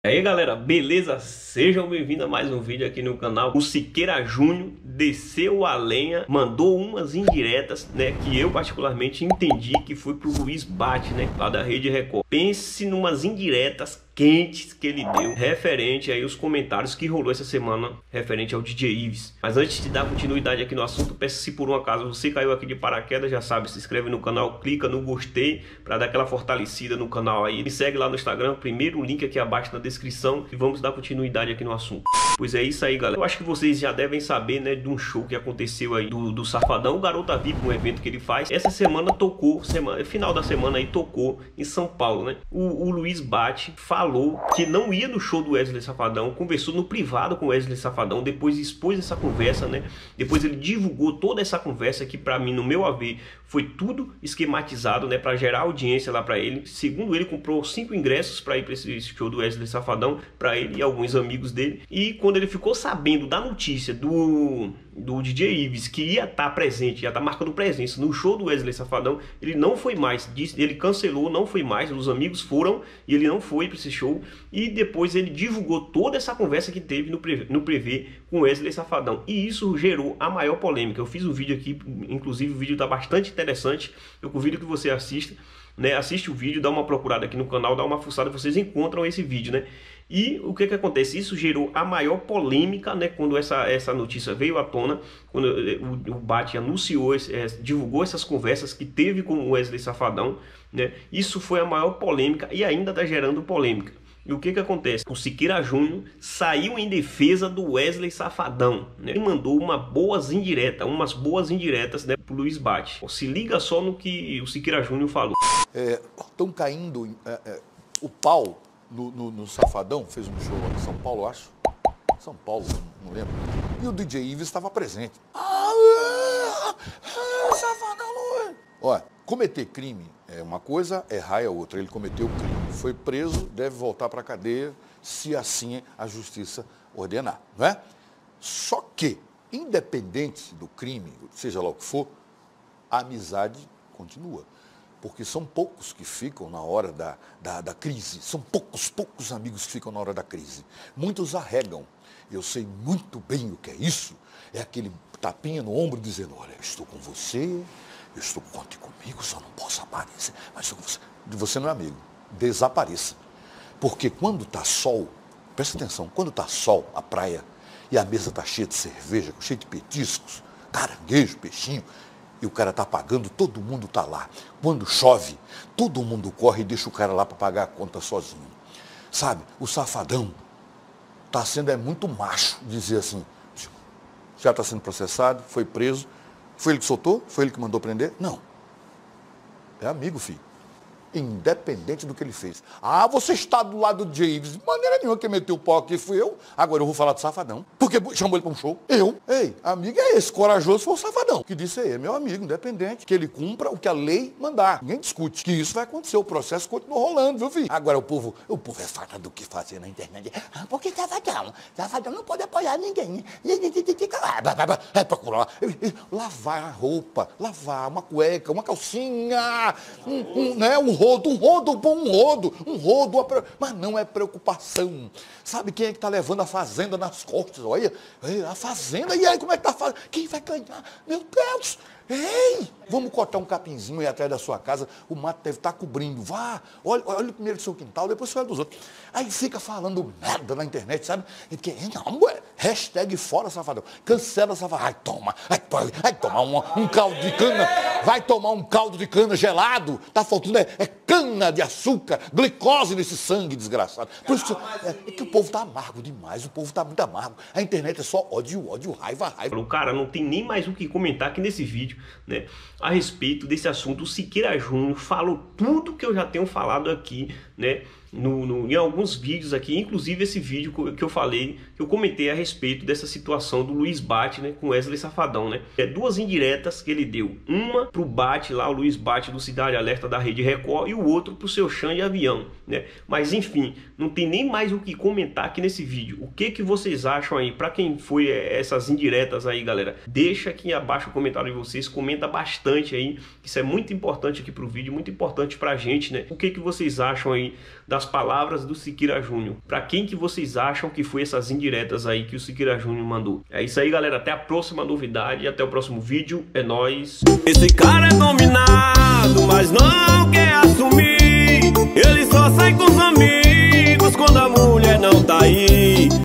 E aí galera, beleza? Sejam bem-vindos a mais um vídeo aqui no canal. O Siqueira Júnior desceu a lenha, mandou umas indiretas, né, que eu particularmente entendi que foi pro Luiz Bate, né, lá da Rede Record. Pense numas indiretas quentes que ele deu referente aí os comentários que rolou essa semana referente ao DJ Ives. Mas antes de dar continuidade aqui no assunto, peço, se por um acaso você caiu aqui de paraquedas, já sabe, se inscreve no canal, clica no gostei para dar aquela fortalecida no canal aí. Me segue lá no Instagram, primeiro link aqui abaixo na descrição, e vamos dar continuidade aqui no assunto. Pois é isso aí, galera. Eu acho que vocês já devem saber, né, de um show que aconteceu aí do Safadão, o Garota VIP, um evento que ele faz. Essa semana tocou, final da semana aí tocou em São Paulo, né? O Luiz Bate falou que não ia no show do Wesley Safadão, conversou no privado com o Wesley Safadão, depois expôs essa conversa, né? Depois ele divulgou toda essa conversa que, para mim, no meu haver, foi tudo esquematizado, né, para gerar audiência lá para ele. Segundo ele, comprou 5 ingressos para ir para esse show do Wesley Safadão, para ele e alguns amigos dele. E quando ele ficou sabendo da notícia do DJ Ives, que ia estar presente, ia estar marcando presença no show do Wesley Safadão, ele não foi mais, ele cancelou, não foi mais, os amigos foram e ele não foi para esse show. E depois ele divulgou toda essa conversa que teve no privê com o Wesley Safadão, e isso gerou a maior polêmica. Eu fiz um vídeo aqui, inclusive o vídeo está bastante interessante, eu convido que você assista, né? Assiste o vídeo, dá uma procurada aqui no canal, dá uma fuçada, vocês encontram esse vídeo, né? E o que acontece? Isso gerou a maior polêmica, né? Quando essa notícia veio à tona, quando o Bate anunciou, divulgou essas conversas que teve com o Wesley Safadão, né? Isso foi a maior polêmica e ainda está gerando polêmica. E o que acontece? O Siqueira Júnior saiu em defesa do Wesley Safadão, né? E mandou umas boas indiretas, né, pro Luiz Bate. Se liga só no que o Siqueira Júnior falou. Estão caindo o pau no Safadão, fez um show lá em São Paulo, acho. São Paulo, não lembro. E o DJ Ives estava presente. Safadão! Olha, cometer crime é uma coisa, errar é outra. Ele cometeu crime, foi preso, deve voltar para a cadeia, se assim a justiça ordenar, não é? Só que, independente do crime, seja lá o que for, a amizade continua. Porque são poucos que ficam na hora da crise. São poucos amigos que ficam na hora da crise. Muitos arregam. Eu sei muito bem o que é isso. É aquele tapinha no ombro dizendo, olha, eu estou com você, conte comigo, só não posso aparecer. Mas você não é amigo. Desapareça. Porque quando está sol, presta atenção, quando está sol, a praia, e a mesa está cheia de cerveja, cheia de petiscos, caranguejo, peixinho, e o cara está pagando, todo mundo está lá. Quando chove, todo mundo corre e deixa o cara lá para pagar a conta sozinho. Sabe, o Safadão está sendo muito macho dizer assim, já está sendo processado, foi preso, foi ele que soltou? Foi ele que mandou prender? Não. É amigo, filho. Independente do que ele fez. Ah, você está do lado de Ives. De maneira nenhuma, quem meteu o pau aqui fui eu. Agora eu vou falar do Safadão. Porque chamou ele para um show. Eu. Ei, amigo é esse. Corajoso foi o Safadão. Que disse aí, é meu amigo, independente. Que ele cumpra o que a lei mandar. Ninguém discute. Que isso vai acontecer. O processo continua rolando, viu, filho? Agora o povo é farta do que fazer na internet. Ah, porque Safadão não pode apoiar ninguém. É procurar. Lavar a roupa. Lavar uma cueca, uma calcinha. Um rodo, mas não é preocupação. Sabe quem é que está levando a fazenda nas costas? Olha, a fazenda, e aí como é que está fazendo? Quem vai ganhar? Meu Deus! Ei, vamos cortar um capinzinho aí atrás da sua casa, o mato deve estar cobrindo. Vá, olha primeiro do seu quintal, depois você olha dos outros. Aí fica falando merda na internet, sabe? E porque, não, hashtag fora Safadão, cancela Safadão. Vai tomar um caldo de cana, vai tomar um caldo de cana gelado, tá faltando cana de açúcar, glicose nesse sangue desgraçado. Por isso que o povo tá amargo demais, o povo tá muito amargo. A internet é só ódio, raiva. O cara não tem nem mais o que comentar aqui nesse vídeo, né, a respeito desse assunto. O Siqueira Júnior falou tudo que eu já tenho falado aqui, né, em alguns vídeos aqui, inclusive esse vídeo que eu falei, que eu comentei a respeito dessa situação do Luiz Bate, né, com Wesley Safadão, né. Duas indiretas que ele deu, uma pro Bate lá, o Luiz Bate do Cidade Alerta da Rede Record, e o outro pro seu Xande Avião, né. Mas enfim, não tem nem mais o que comentar aqui nesse vídeo. O que vocês acham aí? Para quem foi essas indiretas aí, galera, deixa aqui abaixo o comentário de vocês, comenta bastante aí, isso é muito importante aqui pro vídeo, muito importante pra gente, né. O que vocês acham aí das das palavras do Siqueira Júnior. Para quem que vocês acham que foi essas indiretas aí que o Siqueira Júnior mandou? É isso aí, galera. Até a próxima novidade, até o próximo vídeo. É nóis. Esse cara é dominado, mas não quer